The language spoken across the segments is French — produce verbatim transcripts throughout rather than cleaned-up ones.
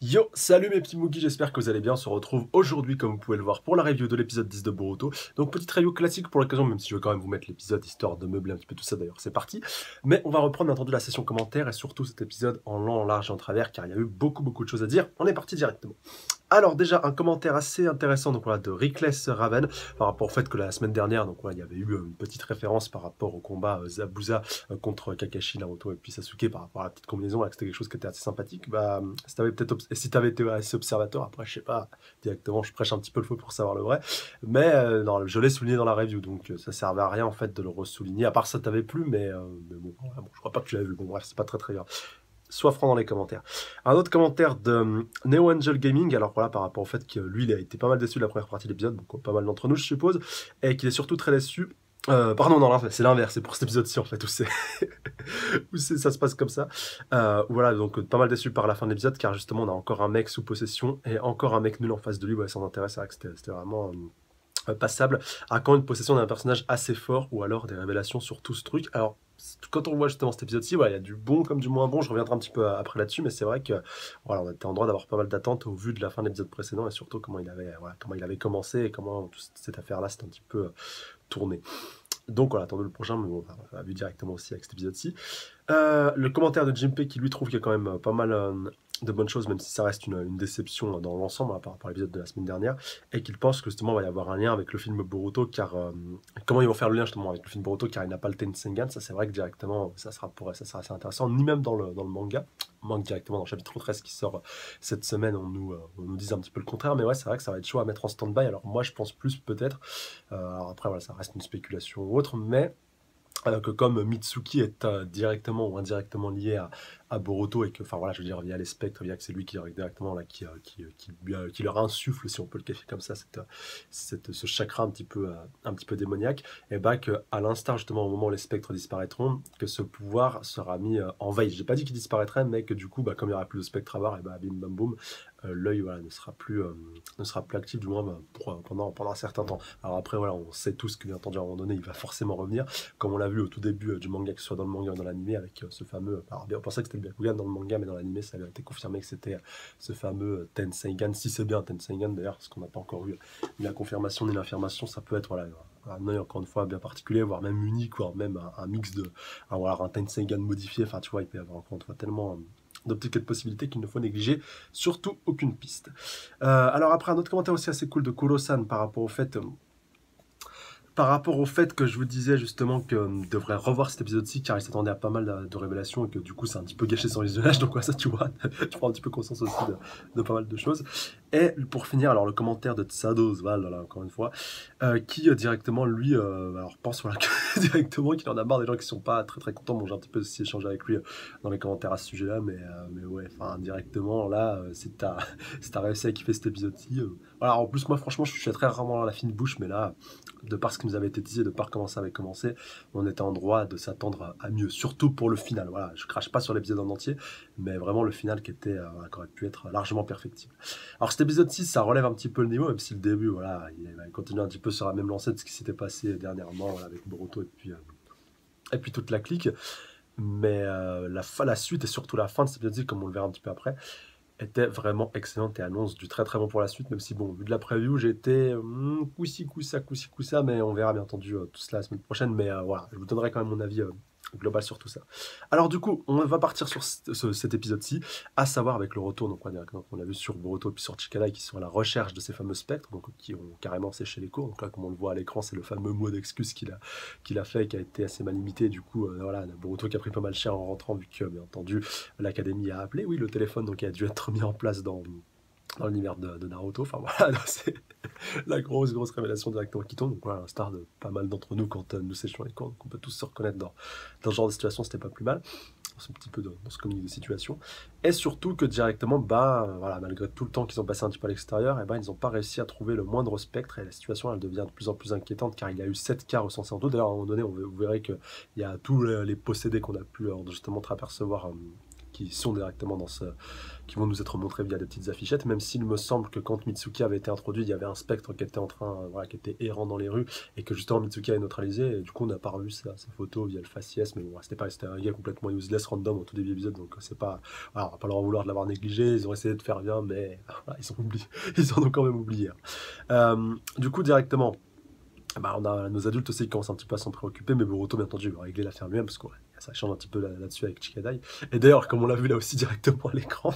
Yo, salut mes petits Moogies, j'espère que vous allez bien. On se retrouve aujourd'hui, comme vous pouvez le voir, pour la review de l'épisode dix de Boruto. Donc, petite review classique pour l'occasion, même si je vais quand même vous mettre l'épisode histoire de meubler un petit peu tout ça, d'ailleurs, c'est parti. Mais on va reprendre, bien entendu, la session commentaire et surtout cet épisode en long, en large et en travers, car il y a eu beaucoup, beaucoup de choses à dire. On est parti directement. Alors déjà un commentaire assez intéressant donc voilà de Rickless Raven par rapport au fait que la semaine dernière donc voilà il y avait eu une petite référence par rapport au combat euh, Zabuza euh, contre Kakashi, Naruto et puis Sasuke par rapport à la petite combinaison là que c'était quelque chose qui était assez sympathique. Bah si t'avais peut-être obs- si t'avais été assez observateur, après je sais pas directement, je prêche un petit peu le faux pour savoir le vrai, mais euh, non, je l'ai souligné dans la review donc euh, ça servait à rien en fait de le ressouligner, à part ça t'avait plu, mais, euh, mais bon, voilà, bon je crois pas que tu l'as vu, bon bref c'est pas très très grave. Sois franc dans les commentaires. Un autre commentaire de euh, Neo Angel Gaming, alors voilà, par rapport au fait que lui, il a été pas mal déçu de la première partie de l'épisode, donc comme pas mal d'entre nous, je suppose, et qu'il est surtout très déçu. Euh, pardon, non, c'est l'inverse, c'est pour cet épisode-ci en fait, où c'est où c'est- ça se passe comme ça. Euh, voilà, donc pas mal déçu par la fin de l'épisode, car justement, on a encore un mec sous possession et encore un mec nul en face de lui. Ouais, ça m'intéresse, c'est vrai que c'était c'était vraiment. Euh, passable à quand une possession d'un personnage assez fort ou alors des révélations sur tout ce truc. Alors, quand on voit justement cet épisode-ci, voilà, il y a du bon comme du moins bon, je reviendrai un petit peu après là-dessus, mais c'est vrai que voilà, on était en droit d'avoir pas mal d'attentes au vu de la fin de l'épisode précédent et surtout comment il avait, voilà, comment il avait commencé et comment toute cette affaire-là s'est un petit peu euh, tournée. Donc voilà, attendez le prochain, mais bon, on va vu directement aussi avec cet épisode-ci. Euh, le commentaire de Jimpei qui lui trouve qu'il y a quand même euh, pas mal euh, de bonnes choses, même si ça reste une, une déception dans l'ensemble hein, par rapport à l'épisode de la semaine dernière, et qu'il pense que justement il va y avoir un lien avec le film Boruto, car euh, comment ils vont faire le lien justement avec le film Boruto, car il n'a pas le Tensengan, ça c'est vrai que directement ça sera, pour, ça sera assez intéressant, ni même dans le, dans le manga, manque directement dans le chapitre treize qui sort cette semaine, on nous, euh, on nous dit un petit peu le contraire, mais ouais c'est vrai que ça va être chaud à mettre en stand-by, alors moi je pense plus peut-être, euh, alors après voilà ça reste une spéculation ou autre, mais euh, que comme Mitsuki est euh, directement ou indirectement lié à, à Boruto et que, enfin voilà, je veux dire, via les spectres, via que c'est lui qui directement là, qui, euh, qui, euh, qui, lui, euh, qui leur insuffle, si on peut le qualifier comme ça, cette, euh, cette, ce chakra un petit peu, euh, un petit peu démoniaque, et bah que, à l'instar justement au moment où les spectres disparaîtront, que ce pouvoir sera mis euh, en veille. J'ai pas dit qu'il disparaîtrait, mais que du coup, bah, comme il y aura plus de spectres à voir, et bah bim bam boum, euh, l'œil voilà, ne sera plus, euh, ne sera plus actif du moins bah, pour, euh, pendant, pendant un certain temps. Alors après voilà, on sait tous que bien entendu à un moment donné, il va forcément revenir comme on l'a vu au tout début euh, du manga, que ce soit dans le manga ou dans l'animé, avec euh, ce fameux. Alors, on pensait que c'était le Byakugan dans le manga, mais dans l'animé, ça a été confirmé que c'était euh, ce fameux euh, Tenseigan. Si c'est bien Tenseigan d'ailleurs, parce qu'on n'a pas encore eu ni la confirmation ni l'affirmation, ça peut être voilà, un œil encore une fois bien particulier, voire même unique, voire même un, un mix de. Un, voilà, un Tenseigan modifié. Enfin, tu vois, il peut y avoir encore une fois tellement. Euh, d'optiques et de possibilités qu'il ne faut négliger surtout aucune piste. Euh, alors après un autre commentaire aussi assez cool de Kuro-san par rapport au fait euh, par rapport au fait que je vous disais justement que euh, devrait revoir cet épisode-ci car il s'attendait à pas mal de, de révélations et que du coup c'est un petit peu gâché son visionnage, donc ouais, ça tu vois, tu prends un petit peu conscience aussi de, de pas mal de choses. Et pour finir, alors le commentaire de Tsado Oswald, voilà, encore une fois, euh, qui euh, directement lui, euh, alors pense voilà, que, directement qu'il en a marre des gens qui sont pas très très contents. Bon, j'ai un petit peu aussi échangé avec lui euh, dans les commentaires à ce sujet-là, mais, euh, mais ouais, enfin directement là, euh, c'est t'as si t'as réussi à kiffer cet épisode-ci. Euh, voilà, en plus moi franchement je suis très rarement à la fine bouche, mais là, de par ce qui nous avait été disé, de par comment ça avait commencé, on était en droit de s'attendre à mieux, surtout pour le final. Voilà, je crache pas sur l'épisode en entier, mais vraiment le final qui était, euh, qui aurait pu être largement perfectible. Alors cet épisode six, ça relève un petit peu le niveau, même si le début, voilà, il, il continue un petit peu sur la même lancée de ce qui s'était passé dernièrement voilà, avec Boruto et puis, euh, et puis toute la clique. Mais euh, la, fin, la suite et surtout la fin de cet épisode, comme on le verra un petit peu après, était vraiment excellente et annonce du très très bon pour la suite, même si bon, vu de la preview, j'ai été hmm, coup-ci, coup-ça, coup-ci, coup-ça, mais on verra bien entendu euh, tout cela la semaine prochaine, mais euh, voilà, je vous donnerai quand même mon avis euh, global sur tout ça. Alors du coup, on va partir sur ce, ce, cet épisode-ci, à savoir avec le retour, donc, donc on a vu sur Boruto et puis sur Chikara qui sont à la recherche de ces fameux spectres, donc qui ont carrément séché les cours, donc là comme on le voit à l'écran, c'est le fameux mot d'excuse qu'il a, qu'il a fait, qui a été assez mal imité, du coup, euh, voilà, Boruto qui a pris pas mal cher en rentrant, vu que bien entendu, l'académie a appelé, oui, le téléphone, donc il a dû être mis en place dans, dans l'univers de, de Naruto. Enfin voilà, c'est la grosse, grosse révélation directement qui tombe. Donc voilà, à l'instar de pas mal d'entre nous quand euh, nous séchons les cours, donc on peut tous se reconnaître dans, dans ce genre de situation, c'était pas plus mal. C'est un petit peu de, dans ce communiqué de situation. Et surtout que directement, bah, voilà, malgré tout le temps qu'ils ont passé un petit peu à l'extérieur, et bah, ils n'ont pas réussi à trouver le moindre spectre et la situation elle devient de plus en plus inquiétante car il y a eu sept cas recensés en tout. D'ailleurs, à un moment donné, on, vous verrez qu'il y a tous les, les possédés qu'on a pu alors, justement apercevoir. Euh, qui sont directement dans ce... qui vont nous être montrés via des petites affichettes, même s'il me semble que quand Mitsuki avait été introduit, il y avait un spectre qui était en train, euh, voilà, qui était errant dans les rues, et que justement Mitsuki avait neutralisé, et du coup on n'a pas revu sa, sa photo via le faciès, mais bon, c'était pas, c'était un gars complètement useless, random au tout début de l'épisode, donc c'est pas, voilà, on va pas leur en vouloir de l'avoir négligé, ils ont essayé de faire bien, mais voilà, ils ont oublié, ils en ont quand même oublié. Euh, du coup directement, bah, on a nos adultes aussi qui commencent un petit peu à s'en préoccuper, mais Boruto, bien entendu, va régler l'affaire lui-même, parce que ouais, ça change un petit peu là- là-dessus avec Chikadai. Et d'ailleurs, comme on l'a vu là aussi directement à l'écran,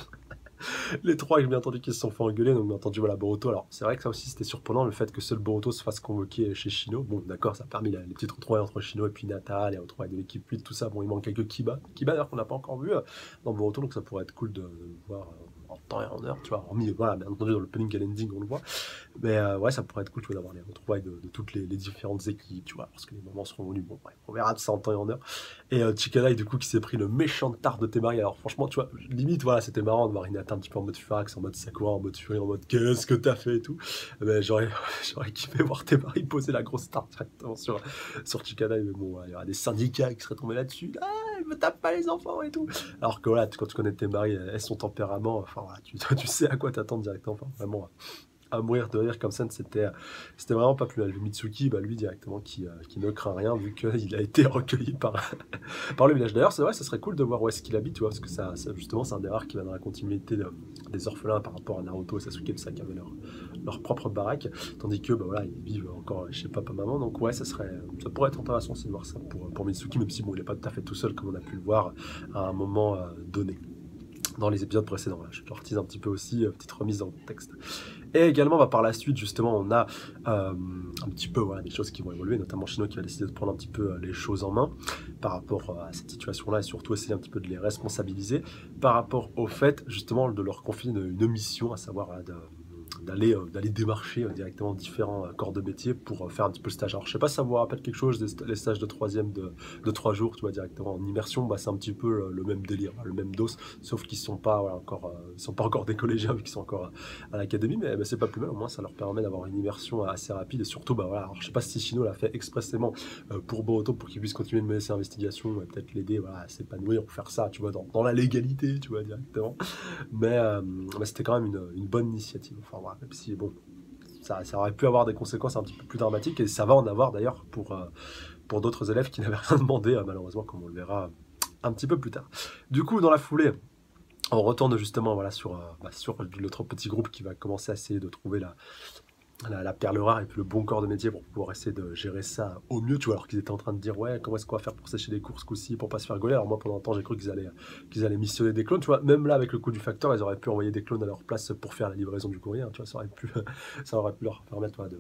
les trois, j'ai bien entendu qu'ils se sont fait engueuler, donc bien entendu, voilà, Boruto. Alors, c'est vrai que ça aussi, c'était surprenant, le fait que seul Boruto se fasse convoquer chez Shino. Bon, d'accord, ça a permis la- les petites retrouvailles entre Shino et puis Hinata, les retrouvailles de l'équipe huit, tout ça. Bon, il manque quelques Kiba. Kiba, d'ailleurs, qu'on n'a pas encore vu euh, dans Boruto, donc ça pourrait être cool de, de le voir euh, en temps et en heure, tu vois. Hormis, voilà, bien entendu, dans le opening et l'ending, on le voit. Mais euh, ouais, ça pourrait être cool, tu vois, d'avoir les retrouvailles de, de toutes les, les différentes équipes, tu vois, parce que les moments seront venus. Bon, bref, on verra de ça en temps et en heure. Et euh, Chikadai, du coup, qui s'est pris le méchant tard de Temari. Alors, franchement, tu vois, limite, voilà, c'était marrant de voir Hinata un petit peu en mode Furax, en mode Sakura, en mode Fury, en mode qu'est-ce que t'as fait et tout. Mais j'aurais, j'aurais kiffé voir Temari poser la grosse tarte directement sur, sur Chikadai. Mais bon, ouais, il y aura des syndicats qui seraient tombés là-dessus. Ah, il me tape pas les enfants et tout. Alors que voilà, quand tu connais Temari et son tempérament, enfin, voilà, tu, tu sais à quoi t'attendre directement. Enfin, vraiment, à mourir de rire comme ça, c'était c'était vraiment pas plus mal. Le Mitsuki, bah, lui directement, qui, euh, qui ne craint rien vu qu'il a été recueilli par, par le village. D'ailleurs, c'est vrai, ça serait cool de voir où est-ce qu'il habite, tu vois, parce que ça, ça, justement, c'est un des rares qui va dans la continuité de- des orphelins par rapport à Naruto et Sasuke, tout ça, qui avaient leur, leur propre baraque, tandis que, bah voilà, ils vivent encore chez papa, maman, donc ouais, ça serait, ça pourrait être intéressant aussi de voir ça pour, pour Mitsuki, même si bon, il n'est pas tout à fait tout seul, comme on a pu le voir à un moment euh, donné dans les épisodes précédents. Là, je te retise un petit peu aussi, euh, petite remise dans le contexte. Et également, bah, par la suite, justement, on a euh, un petit peu voilà, des choses qui vont évoluer, notamment Shino qui va décider de prendre un petit peu euh, les choses en main par rapport euh, à cette situation-là et surtout essayer un petit peu de les responsabiliser par rapport au fait, justement, de leur confier une, une mission, à savoir voilà, de, d'aller euh, d'aller démarcher euh, directement différents euh, corps de métier pour euh, faire un petit peu le stage. Alors je sais pas si ça vous rappelle quelque chose, des- les stages de troisième de, de trois jours, tu vois, directement en immersion, bah, c'est un petit peu le, le même délire, le même dos, sauf qu'ils sont pas voilà, encore, euh, ils sont pas encore des collégiens vu qu'ils sont encore à, à l'académie, mais, mais c'est pas plus mal, au moins ça leur permet d'avoir une immersion assez rapide et surtout, bah voilà, alors, je sais pas si Shino l'a fait expressément euh, pour Boruto pour qu'il puisse continuer de mener ses investigations et peut-être l'aider voilà, à s'épanouir ou faire ça, tu vois, dans, dans la légalité, tu vois, directement. Mais, euh, mais c'était quand même une, une bonne initiative. Enfin voilà, même si bon, ça, ça aurait pu avoir des conséquences un petit peu plus dramatiques et ça va en avoir d'ailleurs pour, euh, pour d'autres élèves qui n'avaient rien demandé, euh, malheureusement, comme on le verra un petit peu plus tard. Du coup, dans la foulée, on retourne justement voilà, sur, euh, bah, sur l'autre petit groupe qui va commencer à essayer de trouver la, la, la perle rare et puis le bon corps de métier pour pouvoir essayer de gérer ça au mieux, tu vois, alors qu'ils étaient en train de dire ouais, comment est-ce qu'on va faire pour sécher les courses ce coup-ci, pour pas se faire gauler. Alors moi pendant un temps j'ai cru qu'ils allaient, qu'ils allaient missionner des clones, tu vois, même là avec le coup du facteur ils auraient pu envoyer des clones à leur place pour faire la livraison du courrier, hein, tu vois, ça aurait pu, ça aurait pu leur permettre ouais, de,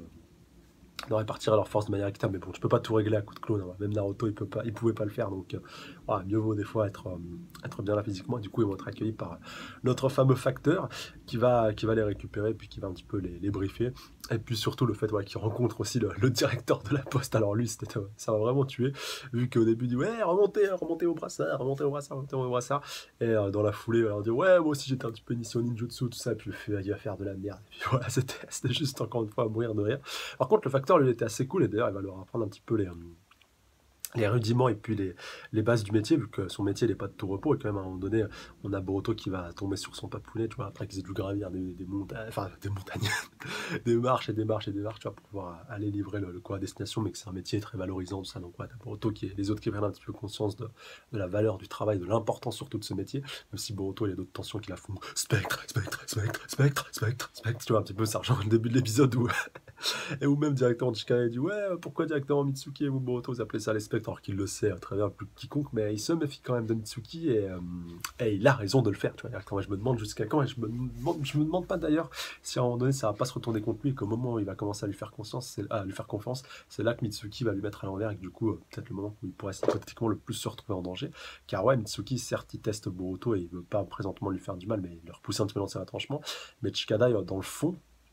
de répartir leur force de manière équitable, mais bon, tu peux pas tout régler à coup de clone, hein. Même Naruto il peut pas, il pouvait pas le faire, donc euh, voilà, mieux vaut des fois être, euh, être bien là physiquement. Du coup ils vont être accueillis par notre fameux facteur qui va, qui va les récupérer puis qui va un petit peu les, les briefer. Et puis surtout le fait ouais, qu'il rencontre aussi le, le directeur de la poste. Alors lui c'était, ça m'a vraiment tué, vu qu'au début il dit ouais remontez, remontez au brassard, remontez au brassard, remontez au brassard. Et euh, dans la foulée il va leur dire ouais moi aussi j'étais un petit peu initié au ninjutsu tout ça, puis le fait, il va faire de la merde. Et puis voilà, c'était, c'était juste encore une fois à mourir de rire. Par contre, le facteur, lui, il était assez cool, et d'ailleurs, il va leur apprendre un petit peu les, euh, les rudiments et puis les, les bases du métier, vu que son métier n'est pas de tout repos, et quand même, à un moment donné, on a Boruto qui va tomber sur son papounet, tu vois, après qu'ils aient dû gravir des, des montagnes, enfin, des montagnes, des marches et des marches et des marches, tu vois, pour pouvoir aller livrer le, le quoi à destination, mais que c'est un métier très valorisant, tout ça, donc ouais, t'as Boruto qui est, les autres qui prennent un petit peu conscience de, de la valeur du travail, de l'importance surtout de ce métier, même si Boruto, il y a d'autres tensions qui la font spectre, spectre, spectre, spectre, spectre, spectre, tu vois, un petit peu ça rejoint le début de l'épisode où et ou même directement Chikara dit ouais pourquoi directement Mitsuki et vous Boruto vous appelez ça les spectres alors qu'il le sait à travers plus quiconque, mais il se méfie quand même de Mitsuki et, euh, et il a raison de le faire, tu vois. Quand je me demande jusqu'à quand, et je me demande, je me demande pas d'ailleurs si à un moment donné ça va pas se retourner contre lui et qu'au moment où il va commencer à lui faire conscience, c'est, à lui faire confiance, c'est là que Mitsuki va lui mettre à l'envers et que du coup euh, peut-être le moment où il pourrait hypothétiquement le plus se retrouver en danger, car ouais Mitsuki certes il teste Boruto et il veut pas présentement lui faire du mal mais il le repousser un petit peu dans ses retranchements, mais Chikadai dans le fond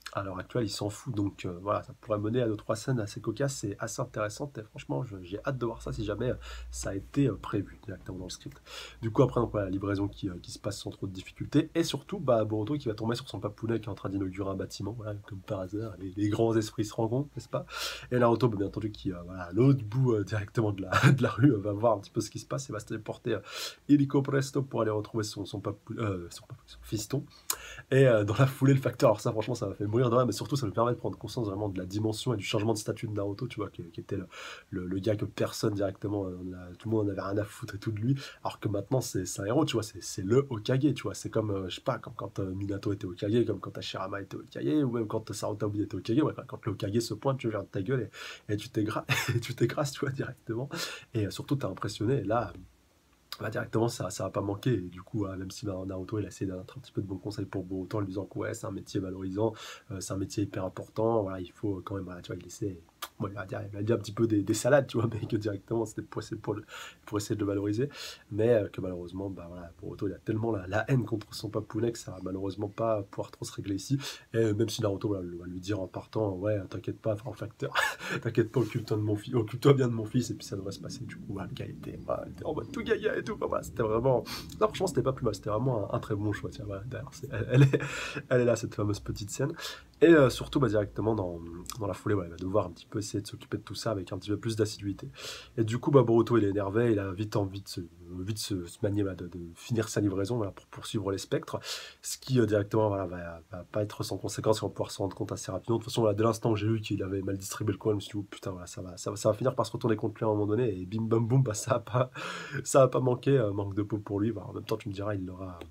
à l'heure actuelle, il s'en fout. Donc euh, voilà, ça pourrait mener à deux trois scènes assez cocasses et assez intéressantes. Et franchement, je- j'ai hâte de voir ça si jamais euh, ça a été euh, prévu directement dans le script. Du coup, après, donc, voilà, la livraison qui, euh, qui se passe sans trop de difficultés. Et surtout, bah, Boruto qui va tomber sur son papounet qui est en train d'inaugurer un bâtiment. Voilà, comme par hasard, les, les grands esprits se rencontrent, n'est-ce pas? Et Naruto, bah, bien entendu, qui euh, voilà, à l'autre bout euh, directement de la, de la rue, euh, va voir un petit peu ce qui se passe et va se téléporter euh, illico presto pour aller retrouver son, son, papou- euh, son, papou- son fiston. Et euh, dans la foulée, le facteur, alors ça, franchement, ça m'a fait mourir de rire, mais surtout, ça me permet de prendre conscience vraiment de la dimension et du changement de statut de Naruto, tu vois, qui, qui était le, le- le gars que personne directement, euh, on a- tout le monde en avait rien à foutre et tout de lui, alors que maintenant, c'est c'est un héros, tu vois, c'est c'est le Hokage, tu vois, c'est comme, euh, je sais pas, comme quand euh, Minato était Hokage, comme quand Hashirama était Hokage, ou même quand Sarutobi était Hokage, ouais, quand le Hokage se pointe, tu regardes ta gueule et, et tu t'égra- et tu t'écrases, tu vois, directement, et euh, surtout, t'es impressionné, et là, bah, directement, ça, ça va pas manquer. Et du coup, euh, même si bah, Naruto, il a essayé d'être un petit peu de bons conseils pour Boruto en lui disant que ouais, c'est un métier valorisant, euh, c'est un métier hyper important, voilà, il faut quand même, voilà, tu vois, il essaie. Bon, il va dire, il va dire un petit peu des, des salades, tu vois, mais que directement, c'était pour essayer, pour, le- pour essayer de le valoriser. Mais euh, que malheureusement, bah, voilà, Boruto, il a tellement la, la haine contre son papounet que ça va malheureusement pas pouvoir trop se régler ici. Et euh, même si Naruto voilà, va lui dire en partant, ouais, t'inquiète pas, frère facteur, t'inquiète pas, occupe-toi de mon fils, occupe-toi bien de mon fils, et puis ça devrait se passer. Du coup, voilà, le gars était, voilà, il était en mode tout gaga et tout. Enfin, voilà, c'était vraiment. Non, franchement, c'était pas plus mal. C'était vraiment un, un très bon choix. Tiens, voilà, d'ailleurs, c'est- elle, elle est, elle est là, cette fameuse petite scène. Et euh, surtout, bah, directement dans, dans la foulée, ouais, il va devoir un petit peu essayer de s'occuper de tout ça avec un petit peu plus d'assiduité. Et du coup, bah, Boruto, il est énervé. Il a vite envie de se, vite se, se manier, voilà, de, de finir sa livraison voilà, pour poursuivre les spectres. Ce qui, euh, directement, voilà, va, va pas être sans conséquence. On va pouvoir se rendre compte assez rapidement. De toute façon, voilà, dès l'instant où j'ai vu qu'il avait mal distribué le coin, je me suis dit, oh, putain, voilà, ça va, ça va, ça va finir par se retourner contre lui à un moment donné. Et bim, bam, boum, bah, ça a pas, ça a pas manqué. Euh, manque de peau pour lui. Bah, en même temps, tu me diras, il l'aura,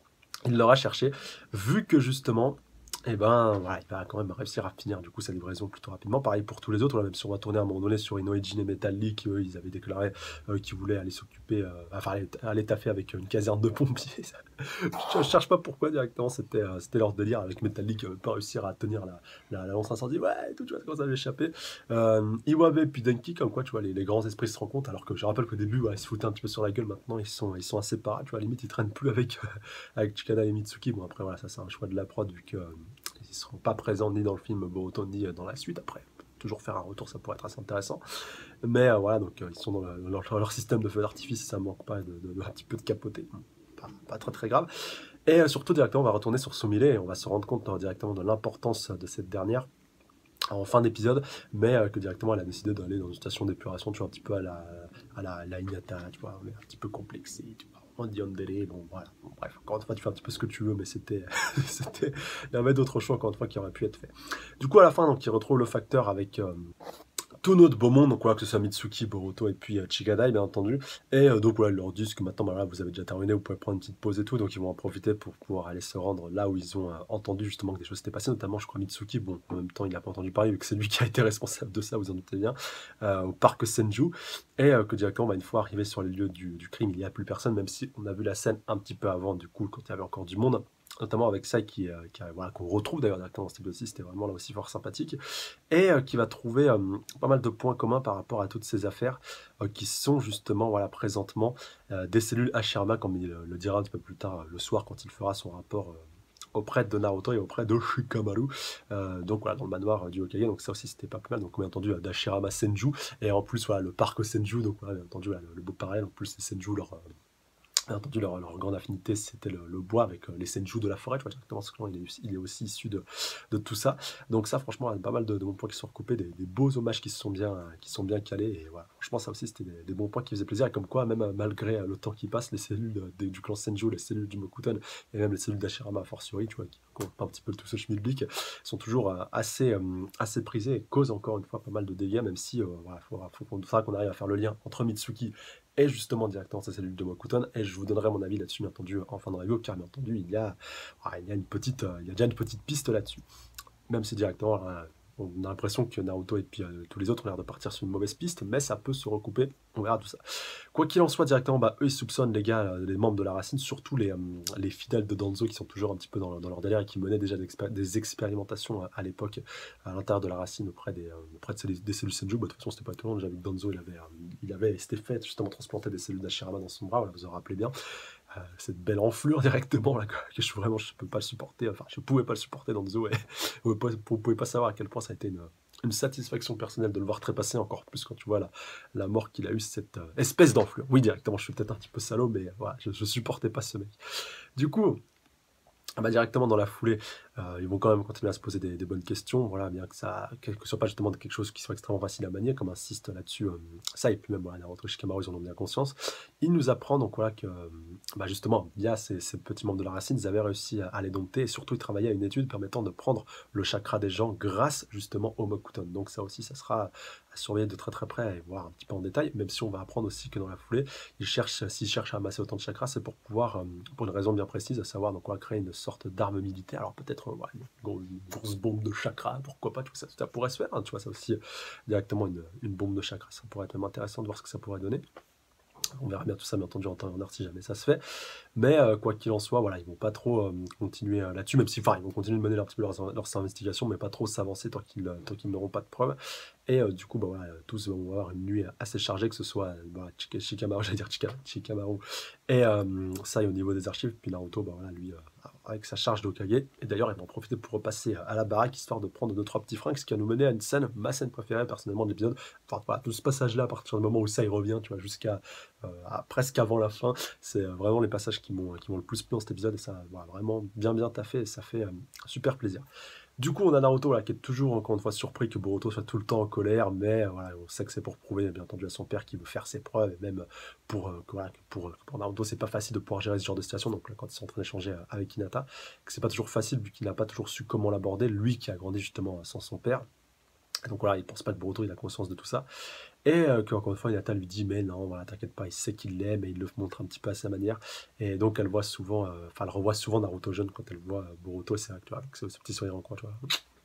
il l'aura cherché. Vu que justement, et ben voilà, il va quand même réussir à finir du coup sa livraison plutôt rapidement. Pareil pour tous les autres, là, même si on va tourner à un moment donné sur Inoue Jin et Metal League, qui, eux, ils avaient déclaré euh, qu'ils voulaient aller s'occuper, euh, enfin aller, aller taffer avec une caserne de pompiers. Je ne cherche pas pourquoi directement, c'était euh, c'était leur délire avec Metal League, euh, pas réussir à tenir la, la, la lance incendie, ouais, et tout, tu vois, comment ça avait échappé. Euh, Iwabe et puis Denki, comme quoi, tu vois, les, les grands esprits se rencontrent, alors que je rappelle qu'au début, ouais, ils se foutaient un petit peu sur la gueule, maintenant ils sont, ils sont inséparés, tu vois, limite ils traînent plus avec, euh, avec Chikada et Mitsuki. Bon, après, voilà, ça c'est un choix de la prod, vu qu'ils euh, ne seront pas présents ni dans le film Boruto, ni euh, dans la suite. Après, toujours faire un retour, ça pourrait être assez intéressant. Mais euh, voilà, donc euh, ils sont dans, le- dans leur, dans leur système de feu d'artifice, ça manque pas de, de- de- un petit peu de capoter. Pas, pas très très grave. Et euh, surtout, directement, on va retourner sur Sumire et on va se rendre compte euh, directement de l'importance de cette dernière en fin d'épisode, mais euh, que directement elle a décidé d'aller dans une station d'épuration, tu vois, un petit peu à la, à la, la Hinata, tu vois, on est un petit peu complexé, tu vois, on dit Yandere, bon voilà, bon, bref, encore une fois, tu fais un petit peu ce que tu veux, mais c'était, c'était, il y avait d'autres choix, encore une fois, qui auraient pu être faits. Du coup, à la fin, donc, il retrouve le facteur avec, euh, tout notre beau monde, donc voilà, que ce soit Mitsuki, Boruto et puis euh, Chigadai, bien entendu. Et euh, donc voilà, ils leur disent que maintenant, bah, voilà, vous avez déjà terminé, vous pouvez prendre une petite pause et tout, donc ils vont en profiter pour pouvoir aller se rendre là où ils ont euh, entendu justement que des choses s'étaient passées, notamment, je crois, Mitsuki, bon, en même temps, il n'a pas entendu parler, vu que c'est lui qui a été responsable de ça, vous en doutez bien, euh, au parc Senju, et euh, que directement, bah, une fois arrivé sur les lieux du, du crime, il n'y a plus personne, même si on a vu la scène un petit peu avant, du coup, quand il y avait encore du monde, notamment avec Sai qui, euh, qui a- voilà, qu'on retrouve d'ailleurs directement dans cet épisode aussi, c'était vraiment là aussi fort sympathique et euh, qui va trouver euh, pas mal de points communs par rapport à toutes ces affaires euh, qui sont justement voilà, présentement euh, des cellules Hashirama, comme il euh, le dira un petit peu plus tard euh, le soir quand il fera son rapport euh, auprès de Naruto et auprès de Shikamaru, euh, donc voilà, dans le manoir euh, du Hokage, donc ça aussi c'était pas plus mal, donc bien entendu euh, d'Hashirama Senju, et en plus voilà, le parc Senju, donc voilà, bien entendu voilà, le, le beau parallèle, en plus c'est Senju leur... euh, Bien entendu, leur, leur grande affinité, c'était le, le bois avec euh, les senju de la forêt. Tu vois directement ce clan, il est, il est aussi issu de, de tout ça. Donc ça, franchement, il y a pas mal de, de bons points qui sont recoupés, des, des beaux hommages qui se sont bien, qui sont bien calés. Et voilà, franchement, ça aussi, c'était des, des bons points qui faisaient plaisir. Et comme quoi, même euh, malgré euh, le temps qui passe, les cellules de- des- du clan Senju, les cellules du Mokuten et même les cellules d'Ashirama a fortiori, tu vois, qui comptent un petit peu tout ce schmilblick, sont toujours euh, assez, euh, assez prisées et causent encore une fois pas mal de dégâts, même si, euh, voilà, faut, faut qu'on faudra qu'on arrive à faire le lien entre Mitsuki et justement directement ces cellules de Mokuton, et je vous donnerai mon avis là-dessus, bien entendu, en fin de review, car bien entendu, il y a, ah, il y a, une petite, euh, il y a déjà une petite piste là-dessus. Même si directement, euh, on a l'impression que Naruto et puis euh, tous les autres ont l'air de partir sur une mauvaise piste, mais ça peut se recouper, on verra tout ça. Quoi qu'il en soit, directement, bah, eux ils soupçonnent les gars, euh, les membres de la racine, surtout les, euh, les fidèles de Danzo qui sont toujours un petit peu dans, dans leur délire et qui menaient déjà des, expé- des expérimentations à, à l'époque à l'intérieur de la racine auprès des, euh, auprès de ces- des cellules Senju. Bah, de toute façon, c'était pas étonnant, déjà vu que Danzo il avait, euh, il avait, il s'était fait justement transplanter des cellules d'Ashirama dans son bras, voilà, vous vous en rappelez bien. euh, cette belle enflure directement là, quoi, que je vraiment je peux pas le supporter, enfin je pouvais pas le supporter dans Zo et vous pouvez pas, vous pouvez pas savoir à quel point ça a été une, une satisfaction personnelle de le voir trépasser, encore plus quand tu vois la, la mort qu'il a eue, cette euh, espèce d'enflure. Oui, directement, je suis peut-être un petit peu salaud, mais euh, voilà, je, je supportais pas ce mec. Du coup, ah bah, directement dans la foulée, euh, ils vont quand même continuer à se poser des, des bonnes questions, voilà, bien que ça que ce soit pas justement quelque chose qui soit extrêmement facile à manier, comme insiste là-dessus, euh, ça, et puis même voilà, Naruto Shikamaru, ils en ont bien conscience. Il nous apprend donc voilà que euh, bah, justement, via ces, ces petits membres de la racine, ils avaient réussi à, à les dompter, et surtout ils travaillaient à une étude permettant de prendre le chakra des gens grâce justement au Mokuton. Donc ça aussi, ça sera à surveiller de très très près et voir un petit peu en détail, même si on va apprendre aussi que dans la foulée, ils cherchent, s'ils cherchent à amasser autant de chakras, c'est pour pouvoir, euh, pour une raison bien précise, à savoir donc on va créer une sorte d'arme militaire. Alors peut-être euh, voilà, une, gros- une grosse bombe de chakras, pourquoi pas, tout ça, ça pourrait se faire, hein, tu vois, ça aussi, euh, directement une, une bombe de chakras, ça pourrait être même intéressant de voir ce que ça pourrait donner. On verra bien tout ça, bien entendu, en temps et en heure si jamais ça se fait. Mais euh, quoi qu'il en soit, voilà, ils vont pas trop euh, continuer euh, là-dessus, même si, enfin, ils vont continuer de mener un petit peu leurs, leurs investigations, mais pas trop s'avancer tant qu'ils euh, tant qu'ils n'auront pas de preuves. Et euh, du coup, bah, voilà, tous vont avoir une nuit assez chargée, que ce soit euh, bah, Chika- Shikamaru, j'allais dire Chika- Shikamaru, et euh, ça, et au niveau des archives, puis Naruto, bah, voilà, lui, euh, avec sa charge d'Okage. Et d'ailleurs, il va en profiter pour repasser à la baraque, histoire de prendre deux, trois petits fringues, ce qui va nous mener à une scène, ma scène préférée personnellement de l'épisode. Enfin, voilà, tout ce passage-là, à partir du moment où ça y revient, tu vois, jusqu'à euh, à- presque avant la fin, c'est euh, vraiment les passages qui m'ont qui m'ont le plus plu dans cet épisode, et ça voilà, vraiment bien bien taffé, et ça fait euh, super plaisir. Du coup, on a Naruto là, qui est toujours encore une fois surpris que Boruto soit tout le temps en colère, mais euh, voilà, on sait que c'est pour prouver bien entendu à son père qu'il veut faire ses preuves, et même pour, euh, que, voilà, que pour, euh, pour Naruto, c'est pas facile de pouvoir gérer ce genre de situation. Donc là, quand ils sont en train d'échanger euh, avec Hinata, que c'est pas toujours facile vu qu'il n'a pas toujours su comment l'aborder, lui qui a grandi justement sans son père. Et donc voilà, il pense pas que Boruto il a conscience de tout ça. Et euh, que, encore une fois, Hinata lui dit, mais non, voilà, t'inquiète pas, il sait qu'il l'aime et il le montre un petit peu à sa manière. Et donc, elle voit souvent, euh, enfin, elle revoit souvent Naruto jeune quand elle voit euh, Boruto, et c'est vrai que, tu vois, avec ce, ce petit sourire en coin, tu vois,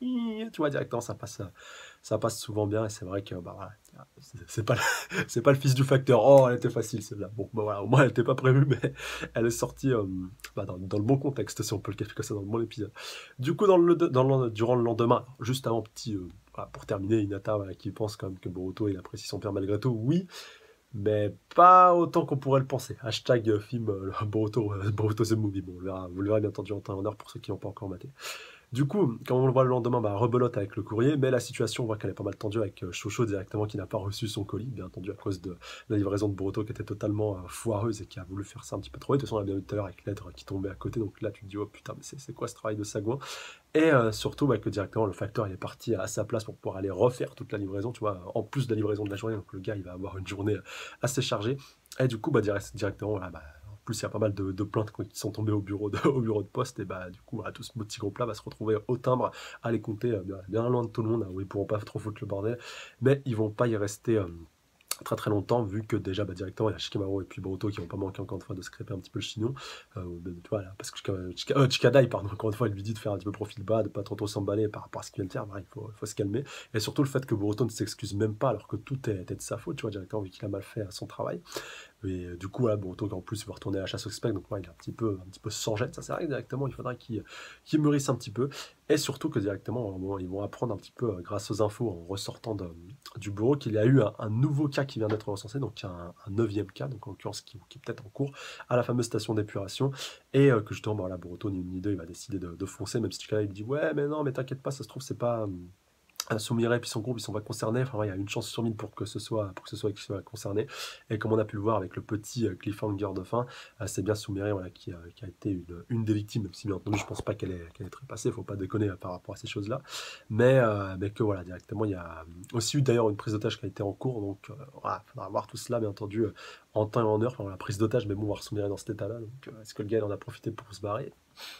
tu vois, directement, ça passe, euh, ça passe souvent bien. Et c'est vrai que, bah voilà, c'est c'est pas, le- c'est pas le fils du facteur. Oh, elle était facile, celle-là. Bon, bah voilà, au moins, elle était pas prévue, mais elle est sortie euh, bah, dans, dans le bon contexte, si on peut le qualifier comme ça, dans le bon épisode. Du coup, dans le, dans le- durant le lendemain, juste avant, petit. euh, voilà, pour terminer, Hinata voilà, qui pense quand même que Boruto il apprécie son père malgré tout, oui, mais pas autant qu'on pourrait le penser. Hashtag euh, film euh, Boruto, euh, Boruto the Movie. Bon, on le verra, vous le verrez bien entendu en temps et en heure pour ceux qui n'ont pas encore maté. Du coup, quand on le voit le lendemain, bah, rebelote avec le courrier, mais la situation, on voit qu'elle est pas mal tendue avec euh, Shosho directement qui n'a pas reçu son colis, bien entendu à cause de la livraison de Boruto qui était totalement euh, foireuse et qui a voulu faire ça un petit peu trop vite. De toute façon, on l'a bien vu tout à l'heure avec l'être qui tombait à côté, donc là tu te dis, oh putain, mais c'est c'est quoi ce travail de sagouin? Et euh, surtout bah, que directement le facteur il est parti à sa place pour pouvoir aller refaire toute la livraison, tu vois, en plus de la livraison de la journée, donc le gars il va avoir une journée assez chargée. Et du coup, bah, direct- directement, voilà, bah, en plus il y a pas mal de, de plaintes qui sont tombées au bureau de, au bureau de poste, et bah du coup, voilà, tout ce petit groupe-là va se retrouver au timbre à les compter euh, bien, bien loin de tout le monde, hein, où ils pourront pas trop foutre le bordel, mais ils vont pas y rester. euh, très très longtemps, vu que déjà bah, directement il y a Shikamaru et puis Boruto qui vont pas manquer encore une fois de scraper un petit peu le chignon. Euh, bah, tu vois, là, parce que Chika- Chika- euh, Chikadai, pardon, encore une fois, il lui dit de faire un petit peu profil bas, de pas trop trop s'emballer par rapport à ce qu'il vient de faire. Voilà, il faut, il faut se calmer. Et surtout le fait que Boruto ne s'excuse même pas alors que tout est, est de sa faute, tu vois, directement, vu qu'il a mal fait son travail. Et euh, du coup, voilà, Boruto, en plus, il va retourner à la chasse au spectre, donc ouais, il est un petit peu, un petit peu sans gêne. Ça, c'est vrai que directement, il faudra qu'il qu'il mûrisse un petit peu. Et surtout que directement, bon, ils vont apprendre un petit peu, euh, grâce aux infos, en ressortant de- du bureau, qu'il y a eu un, un nouveau cas qui vient d'être recensé, donc un, un neuvième cas, donc en l'occurrence qui, qui est peut-être en cours, à la fameuse station d'épuration. Et euh, que justement, bah, voilà, Boruto, ni une ni deux, il va décider de, de foncer, même si Chikara, il lui dit, ouais, mais non, mais t'inquiète pas, ça se trouve, c'est pas. hum, euh, Soumire et puis son groupe, ils sont pas concernés. Enfin, ouais, il y a une chance sur mille pour que ce soit, pour que ce soit, qu'il soit concerné. Et comme on a pu le voir avec le petit euh, cliffhanger de fin, euh, c'est bien Soumire voilà, qui, a, qui a été une, une des victimes, même si bien entendu, je pense pas qu'elle est, qu'elle est trépassée, faut pas déconner euh, par rapport à ces choses-là. Mais, euh, mais que voilà, directement, il y a aussi eu d'ailleurs une prise d'otage qui a été en cours. Donc, euh, voilà, il faudra voir tout cela, bien entendu, euh, en temps et en heure. Enfin, la prise d'otage, mais bon, voir Soumire dans cet état-là. Donc, euh, est-ce que le gars il en a profité pour se barrer?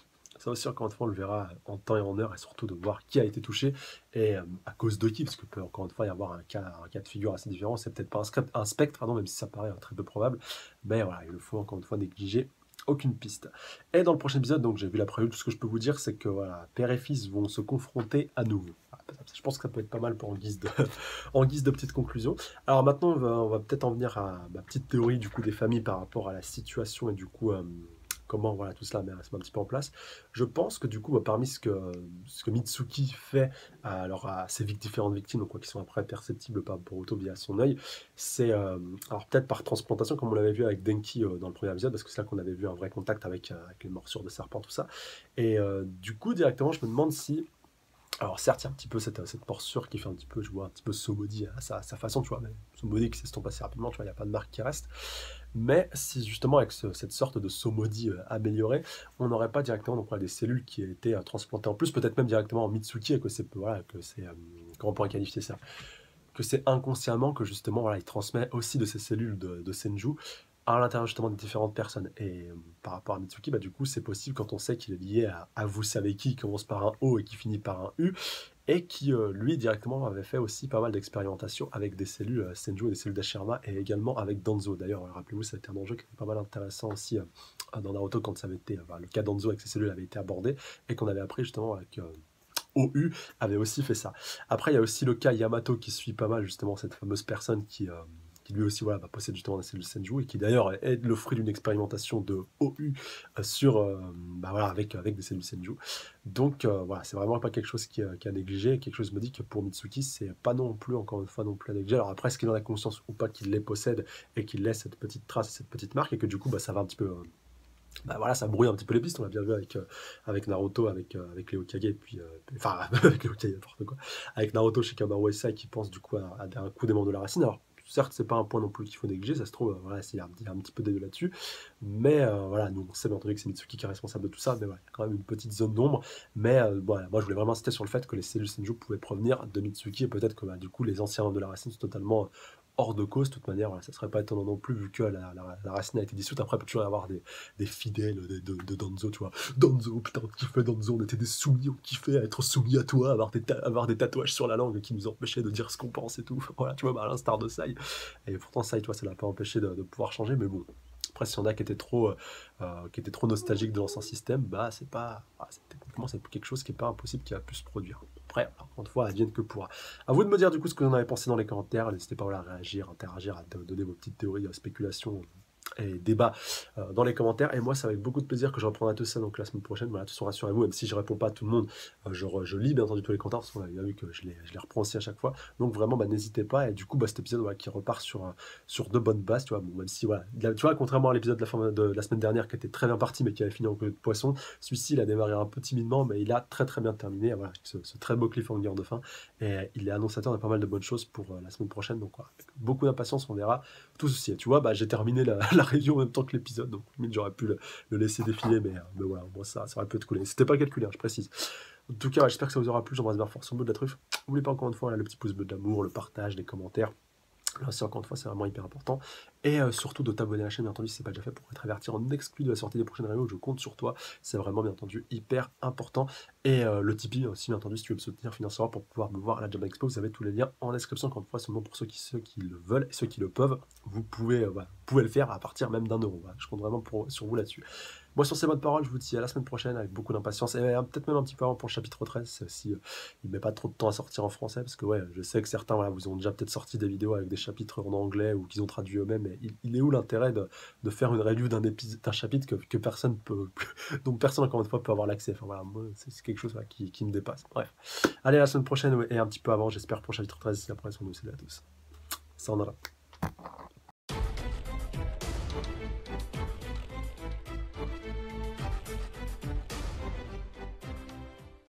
Ça aussi, encore une fois, on le verra en temps et en heure, et surtout de voir qui a été touché et euh, à cause de qui, parce qu'il peut encore une fois y avoir un cas, un cas de figure assez différent. C'est peut-être pas un, script- un spectre, pardon, même si ça paraît euh, très peu probable, mais voilà, il ne faut encore une fois négliger aucune piste. Et dans le prochain épisode, donc j'ai vu la prévue, tout ce que je peux vous dire, c'est que voilà, père et fils vont se confronter à nouveau. Voilà, je pense que ça peut être pas mal pour en guise de, en guise de petite conclusion. Alors maintenant, on va, on va peut-être en venir à ma petite théorie du coup des familles par rapport à la situation et du coup. euh, comment voilà, tout cela met, se met un petit peu en place. Je pense que du coup, bah, parmi ce que, ce que Mitsuki fait à, alors, à ses vic- différentes victimes, donc, quoi, qui sont après perceptibles par Boruto via son œil, c'est euh, alors peut-être par transplantation, comme on l'avait vu avec Denki euh, dans le premier épisode, parce que c'est là qu'on avait vu un vrai contact avec, euh, avec les morsures de serpent, tout ça. Et euh, du coup, directement, je me demande si alors certes, il y a un petit peu cette, cette morsure qui fait un petit peu, je vois, un petit peu Somody à sa, à sa façon, tu vois, mais Somody qui s'estompe assez rapidement, tu vois, il n'y a pas de marque qui reste. Mais si justement avec ce- cette sorte de Somody euh, amélioré, on n'aurait pas directement donc, voilà, des cellules qui aient été euh, transplantées en plus, peut-être même directement en Mitsuki, et que c'est, voilà, que c'est, euh, comment on pourrait qualifier ça? Que c'est inconsciemment que justement, voilà, il transmet aussi de ces cellules de, de Senju à l'intérieur justement de différentes personnes. Et euh, par rapport à Mitsuki, bah, du coup, c'est possible quand on sait qu'il est lié à, à vous savez qui, qui commence par un O et qui finit par un U, et qui, euh, lui, directement, avait fait aussi pas mal d'expérimentations avec des cellules euh, Senju et des cellules d'Ashirama, et également avec Danzo. D'ailleurs, euh, rappelez-vous, c'était un enjeu qui était pas mal intéressant aussi euh, dans Naruto quand ça avait été, euh, bah, le cas Danzo avec ses cellules avait été abordé, et qu'on avait appris justement avec... euh, O U avait aussi fait ça. Après, il y a aussi le cas Yamato qui suit pas mal justement cette fameuse personne qui, euh, qui lui aussi voilà, bah, possède justement la cellule Senju et qui d'ailleurs est le fruit d'une expérimentation de O U euh, sur, euh, bah, voilà, avec, avec des cellules Senju. Donc euh, voilà, c'est vraiment pas quelque chose qui, euh, qui a négligé. Quelque chose me dit que pour Mitsuki, c'est pas non plus, encore une fois, non plus à négliger. Alors après, est-ce qu'il en a conscience ou pas qu'il les possède et qu'il laisse cette petite trace, cette petite marque et que du coup, bah, ça va un petit peu. Euh, bah voilà, ça brouille un petit peu les pistes, on l'a bien vu avec, euh, avec Naruto, avec, euh, avec les Hokage, et puis, euh, enfin, avec les Hokage, n'importe quoi, avec Naruto chez Kamaru Esai qui pense du coup à, à un coup des membres de la racine. Alors, certes, c'est pas un point non plus qu'il faut négliger, ça se trouve, euh, voilà, il y, a un il y a un petit peu d'aide là-dessus, mais euh, voilà, nous on sait bien entendu que c'est Mitsuki qui est responsable de tout ça, mais voilà, il y a quand même une petite zone d'ombre, mais euh, voilà, moi je voulais vraiment insister sur le fait que les cellules Senju pouvaient provenir de Mitsuki, et peut-être que bah, du coup les anciens membres de la racine sont totalement hors de cause, de toute manière, voilà, ça serait pas étonnant non plus, vu que la, la, la racine a été dissoute. Après, il peut toujours y avoir des, des fidèles de, de, de Danzo, tu vois. Danzo, putain, on kiffait Danzo, on était des soumis, on kiffait être soumis à toi, avoir des, avoir des tatouages sur la langue qui nous empêchaient de dire ce qu'on pense et tout. Voilà, tu vois, bah, à l'instar de Sai. Et pourtant, Sai, toi, ça l'a pas empêché de, de pouvoir changer, mais bon. Après, s'il y en a qui étaient trop, euh, qui étaient trop nostalgiques de l'ancien système, bah, c'est pas. Ah, c'est, techniquement, c'est quelque chose qui est pas impossible qui a pu se produire. Après, encore une fois, advienne que pourra. À vous de me dire du coup ce que vous en avez pensé dans les commentaires. N'hésitez pas voilà, à réagir, interagir, à donner vos petites théories, spéculations et débat euh, dans les commentaires. Et moi, c'est avec beaucoup de plaisir que je reprendrai tout ça donc la semaine prochaine. Voilà, de toute façon, rassurez-vous, même si je réponds pas à tout le monde, euh, je, re- je lis bien entendu tous les commentaires, parce qu'on a bien vu que je les, je les reprends aussi à chaque fois. Donc vraiment, bah, n'hésitez pas. Et du coup, bah, cet épisode voilà, qui repart sur, un- sur de bonnes bases, tu vois, bon, même si, voilà, il a- tu vois, contrairement à l'épisode de la, fin de, de la semaine dernière qui était très bien parti, mais qui avait fini en queue de poisson, celui-ci, il a démarré un peu timidement, mais il a très très bien terminé. Et voilà, avec ce, ce très beau cliffhanger de fin. Et il est annonçateur de pas mal de bonnes choses pour euh, la semaine prochaine. Donc, voilà, avec beaucoup d'impatience, on verra tout ceci. Et tu vois, bah, j'ai terminé la, la review en même temps que l'épisode, donc limite j'aurais pu le, le laisser défiler, mais, euh, mais voilà, moi ça, ça aurait pu être cool. Et c'était pas calculé, hein, je précise. En tout cas, ouais, j'espère que ça vous aura plu. J'embrasse bien fort sur le bout de la truffe. N'oubliez pas encore une fois là, le petit pouce bleu de l'amour, le partage, les commentaires. Là aussi, encore une fois, c'est vraiment hyper important. Et euh, surtout de t'abonner à la chaîne, bien entendu, si ce n'est pas déjà fait, pour être averti en exclu de la sortie des prochaines reviews. Je compte sur toi. C'est vraiment, bien entendu, hyper important. Et euh, le Tipeee aussi, bien entendu, si tu veux me soutenir financièrement pour pouvoir me voir à la Job Expo, vous avez tous les liens en description. Encore une fois, seulement pour ceux qui, ceux qui le veulent et ceux qui le peuvent, vous pouvez, euh, voilà, vous pouvez le faire à partir même d'un euro. Voilà. Je compte vraiment pour, sur vous là-dessus. Moi, sur ces bonnes paroles, je vous dis à la semaine prochaine avec beaucoup d'impatience. Et euh, peut-être même un petit peu avant pour le chapitre treize, si euh, il met pas trop de temps à sortir en français, parce que ouais, je sais que certains voilà, vous ont déjà peut-être sorti des vidéos avec des chapitres en anglais ou qu'ils ont traduit eux-mêmes. Mais il, il est où l'intérêt de, de faire une review d'un épisode, d'un chapitre que, que personne peut, dont personne encore une fois peut avoir l'accès. Enfin voilà, moi, c'est c'est quelque chose voilà, qui, qui me dépasse. Bref, allez à la semaine prochaine ouais, et un petit peu avant, j'espère pour le chapitre treize. Si après, on nous salut à tous. Ça en a là.